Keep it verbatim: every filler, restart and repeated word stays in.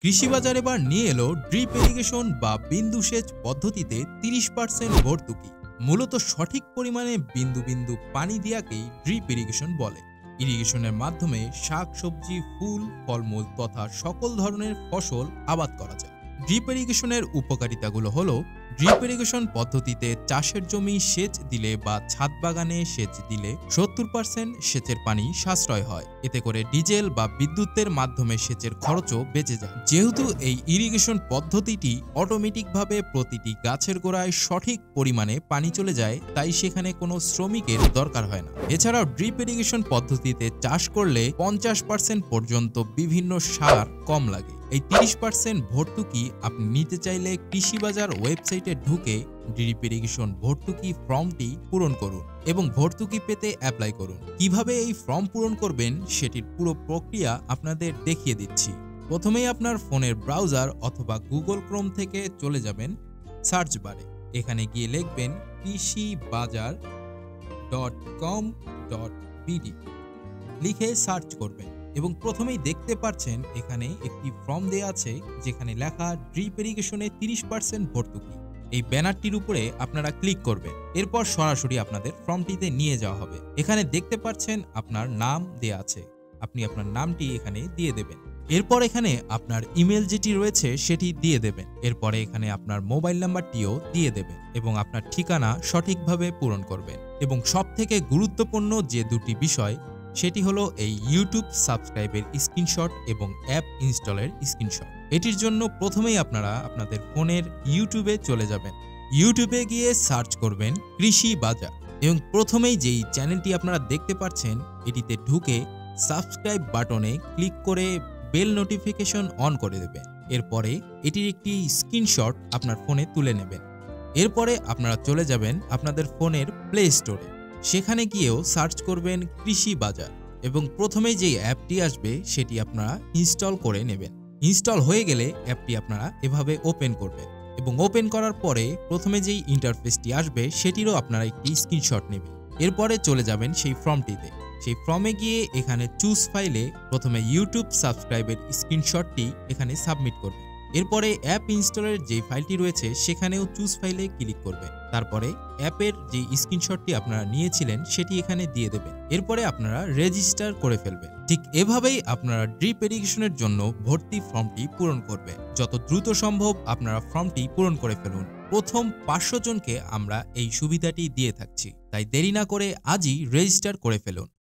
কৃষি বাজার এবার নিয়ে এলো ড্রিপ ইরিগেশন বা বিন্দু সেচ পদ্ধতিতে তিরিশ পার্সেন্ট ভর্তুকি। মূলত সঠিক পরিমাণে বিন্দু বিন্দু পানি দেওয়াকেই ড্রিপ ইরিগেশন বলে। ইরিগেশনের মাধ্যমে শাক সবজি, ফুল, ফলমূল তথা সকল ধরনের ফসল আবাদ করা যায়। ড্রিপ ইরিগেশনের উপকারিতাগুলো হলো, ড্রিপ ইরিগেশন পদ্ধতিতে চাষের জমি সেচ দিলে বা ছাদ বাগানে সেচ দিলে সত্তর পার্সেন্ট সেচের পানি সাশ্রয় হয়। এতে করে ডিজেল বা বিদ্যুতের মাধ্যমে সেচের খরচও বেঁচে যায়। যেহেতু এই ইরিগেশন পদ্ধতিটি অটোমেটিকভাবে প্রতিটি গাছের গোড়ায় সঠিক পরিমাণে পানি চলে যায়, তাই সেখানে কোনো শ্রমিকের দরকার হয় না। এছাড়াও ড্রিপ ইরিগেশন পদ্ধতিতে চাষ করলে পঞ্চাশ পার্সেন্ট পর্যন্ত বিভিন্ন সার কম লাগে। এই তিরিশ পার্সেন্ট ভর্তুকি আপনি নিতে চাইলে কৃষি বাজার ওয়েবসাইটে ঢুকে ড্রিপ ইরিগেশন ভর্তুকি ফর্মটি পূরণ করুন এবং ভর্তুকি পেতে অ্যাপ্লাই করুন। কিভাবে এই ফর্ম পূরণ করবেন সেটির পুরো প্রক্রিয়া আপনাদের দেখিয়ে দিচ্ছি। প্রথমেই আপনার ফোনের ব্রাউজার অথবা গুগল ক্রোম থেকে চলে যাবেন সার্চ বারে। এখানে গিয়ে লিখবেন Krishi Bazar dot com dot BD, লিখে সার্চ করবেন এবং প্রথমেই দেখতে পাচ্ছেন এখানে একটি ফর্ম দেয়া আছে যেখানে লেখা ড্রিপ ইরিগেশনে তিরিশ পার্সেন্ট ভর্তুকি। এই ব্যানারটির উপরে আপনারা ক্লিক করবেন। এরপর সরাসরি আপনাদের ফর্মটিতে নিয়ে যাওয়া হবে। এখানে দেখতে পাচ্ছেন আপনার নাম দেয়া আছে, আপনি আপনার নামটি এখানে দিয়ে দেবেন। এরপর এখানে আপনার ইমেল যেটি রয়েছে সেটি দিয়ে দেবেন। এরপরে এখানে আপনার মোবাইল নাম্বারটিও দিয়ে দেবেন এবং আপনার ঠিকানা সঠিকভাবে পূরণ করবেন। এবং সবথেকে গুরুত্বপূর্ণ যে দুটি বিষয়, সেটি হলো এই ইউটিউব সাবস্ক্রাইবের স্ক্রিনশট এবং অ্যাপ ইনস্টলের স্ক্রিনশট। এটির জন্য প্রথমেই আপনারা আপনাদের ফোনের ইউটিউবে চলে যাবেন। ইউটিউবে গিয়ে সার্চ করবেন কৃষি বাজার এবং প্রথমেই যেই চ্যানেলটি আপনারা দেখতে পাচ্ছেন এটিতে ঢুকে সাবস্ক্রাইব বাটনে ক্লিক করে বেল নোটিফিকেশন অন করে দেবেন। এরপরে এটির একটি স্ক্রিনশট আপনার ফোনে তুলে নেবেন। এরপরে আপনারা চলে যাবেন আপনাদের ফোনের প্লে স্টোরে। সেখানে গিয়েও সার্চ করবেন কৃষি বাজার এবং প্রথমে যে অ্যাপটি আসবে সেটি আপনারা ইনস্টল করে নেবেন। ইনস্টল হয়ে গেলে অ্যাপটি আপনারা এভাবে ওপেন করবেন এবং ওপেন করার পরে প্রথমে যেই ইন্টারফেসটি আসবে সেটিরও আপনারা একটি স্ক্রিনশট নেবেন। এরপরে চলে যাবেন সেই ফর্মটিতে। সেই ফর্মে গিয়ে এখানে চুজ ফাইলে প্রথমে ইউটিউব সাবস্ক্রাইবের স্ক্রিনশটটি এখানে সাবমিট করবেন। এরপরে অ্যাপ ইনস্টলের যে ফাইলটি রয়েছে সেখানেও চুজ ফাইলে ক্লিক করবেন। তারপরে অ্যাপের যে স্ক্রিনশটটি আপনারা নিয়েছিলেন সেটি এখানে দিয়ে দেবেন। এরপরে আপনারা রেজিস্টার করে ফেলবেন। ঠিক এভাবেই আপনারা ড্রিপ ইরিগেশনের জন্য ভর্তি ফর্মটি পূরণ করবেন। যত দ্রুত সম্ভব আপনারা ফর্মটি পূরণ করে ফেলুন। প্রথম পাঁচশো জনকে আমরা এই সুবিধাটি দিয়ে থাকছি, তাই দেরি না করে আজই রেজিস্টার করে ফেলুন।